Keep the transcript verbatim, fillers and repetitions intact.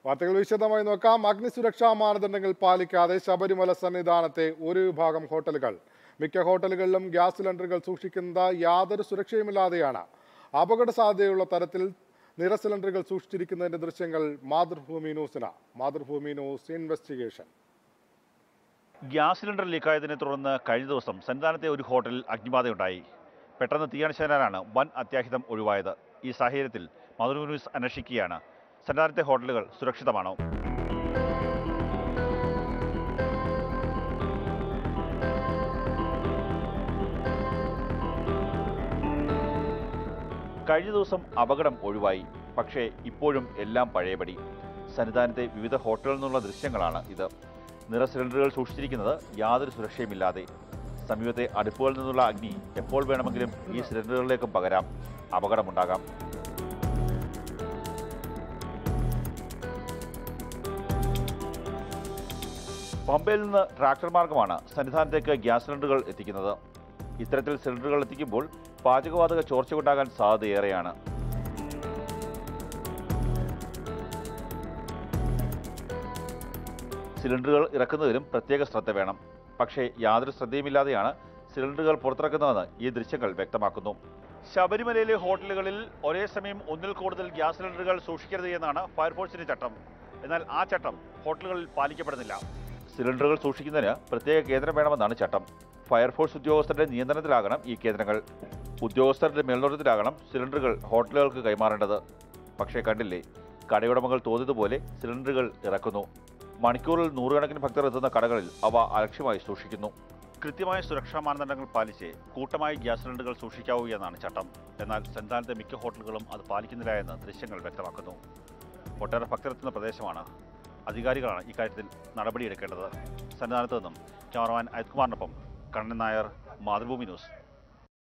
വാർത്തകൾ വിശദമായി നോക്കാം. അഗ്നിസുരക്ഷാ മാനദണ്ഡങ്ങൾ പാലിക്കാതെ ശബരിമല സന്നിധാനത്തെ ഒരു വിഭാഗം ഹോട്ടലുകൾ മിക്ക ഹോട്ടലുകളിലും ഗ്യാസ് സിലിണ്ടറുകൾ സൂക്ഷിക്കുന്നത് യാതൊരു സുരക്ഷയുമില്ലാതെയാണ്. അപകട സാധ്യതയുള്ള തരത്തിൽ നിറ സിലിണ്ടറുകൾ സൂക്ഷിച്ചിരിക്കുന്നതിന്റെ ദൃശ്യങ്ങൾ മാതൃഭൂമി ന്യൂസിന്. Mathrubhumi news investigation. Gas cylinder ലീക്കായതിനെ തുടർന്ന് കഴിഞ്ഞ ദിവസം സന്നിധാനത്തെ ഒരു ഹോട്ടലിൽ അഗ്നിബാധയുണ്ടായി. പെട്ടെന്ന് തീയണച്ചതിനാലാണ് വൻ അത്യാഹിതം ഒഴിവായത്. ഈ സാഹചര്യത്തിൽ മാതൃഭൂമി ന്യൂസ് അന്വേഷിക്കുകയാണ്, സന്നിധാനത്തെ ഹോട്ടലുകൾ സുരക്ഷിതമാണോ? കഴിഞ്ഞ ദിവസം അപകടം ഒഴിവായി. പക്ഷേ ഇപ്പോഴും എല്ലാം പഴയപടി. സന്നിധാനത്തെ വിവിധ ഹോട്ടലുകളിൽ നിന്നുള്ള ദൃശ്യങ്ങളാണ് ഇത്. നിറ സിലിണ്ടറുകൾ സൂക്ഷിച്ചിരിക്കുന്നത് യാതൊരു സുരക്ഷയുമില്ലാതെ. സമീപത്തെ അടുപ്പുകളിൽ നിന്നുള്ള അഗ്നി എപ്പോൾ വേണമെങ്കിലും ഈ സിലിണ്ടറുകളിലേക്കും പകരാം. അപകടമുണ്ടാകാം. പമ്പയിൽ നിന്ന് ട്രാക്ടർ മാർഗമാണ് സന്നിധാനത്തേക്ക് ഗ്യാസ് സിലിണ്ടറുകൾ എത്തിക്കുന്നത്. ഇത്തരത്തിൽ സിലിണ്ടറുകൾ എത്തിക്കുമ്പോൾ പാചകവാതക ചോർച്ചയുണ്ടാകാൻ സാധ്യതയേറെയാണ്. സിലിണ്ടറുകൾ ഇറക്കുന്നതിലും പ്രത്യേക ശ്രദ്ധ വേണം. പക്ഷേ യാതൊരു ശ്രദ്ധയുമില്ലാതെയാണ് സിലിണ്ടറുകൾ പുറത്തിറക്കുന്നതെന്ന് ഈ ദൃശ്യങ്ങൾ വ്യക്തമാക്കുന്നു. ശബരിമലയിലെ ഹോട്ടലുകളിൽ ഒരേ സമയം ഒന്നിൽ കൂടുതൽ ഗ്യാസ് സിലിണ്ടറുകൾ സൂക്ഷിക്കരുത് എന്നാണ് ഫയർഫോഴ്സിന്റെ ചട്ടം. എന്നാൽ ആ ചട്ടം ഹോട്ടലുകളിൽ പാലിക്കപ്പെടുന്നില്ല. സിലിണ്ടറുകൾ സൂക്ഷിക്കുന്നതിന് പ്രത്യേക കേന്ദ്രം വേണമെന്നാണ് ചട്ടം. ഫയർഫോഴ്സ് ഉദ്യോഗസ്ഥരുടെ നിയന്ത്രണത്തിലാകണം ഈ കേന്ദ്രങ്ങൾ. ഉദ്യോഗസ്ഥരുടെ മേൽനോട്ടത്തിലാകണം സിലിണ്ടറുകൾ ഹോട്ടലുകൾക്ക് കൈമാറേണ്ടത്. പക്ഷേ കണ്ടില്ലേ, കടയുടമകൾ തോന്നിയതുപോലെ സിലിണ്ടറുകൾ ഇറക്കുന്നു. മണിക്കൂറിൽ നൂറുകണക്കിന് ഭക്തർ എത്തുന്ന കടകളിൽ അവ അലക്ഷ്യമായി സൂക്ഷിക്കുന്നു. കൃത്യമായ സുരക്ഷാ മാനദണ്ഡങ്ങൾ പാലിച്ച് കൂട്ടമായി ഗ്യാസ് സിലിണ്ടറുകൾ സൂക്ഷിക്കാവൂ എന്നാണ് ചട്ടം. എന്നാൽ സന്നിധാനത്തെ മിക്ക ഹോട്ടലുകളും അത് പാലിക്കുന്നില്ല എന്ന് ദൃശ്യങ്ങൾ വ്യക്തമാക്കുന്നു. ഒട്ടേറെ ഭക്തരെത്തുന്ന പ്രദേശമാണ്. അധികാരികളാണ് ഇക്കാര്യത്തിൽ നടപടിയെടുക്കേണ്ടത്. സന്നിധാനത്ത് നിന്നും ക്യാമറമാൻ അജിത് കുമാറിനൊപ്പം കണ്ണൻ നായർ, മാതൃഭൂമി ന്യൂസ്.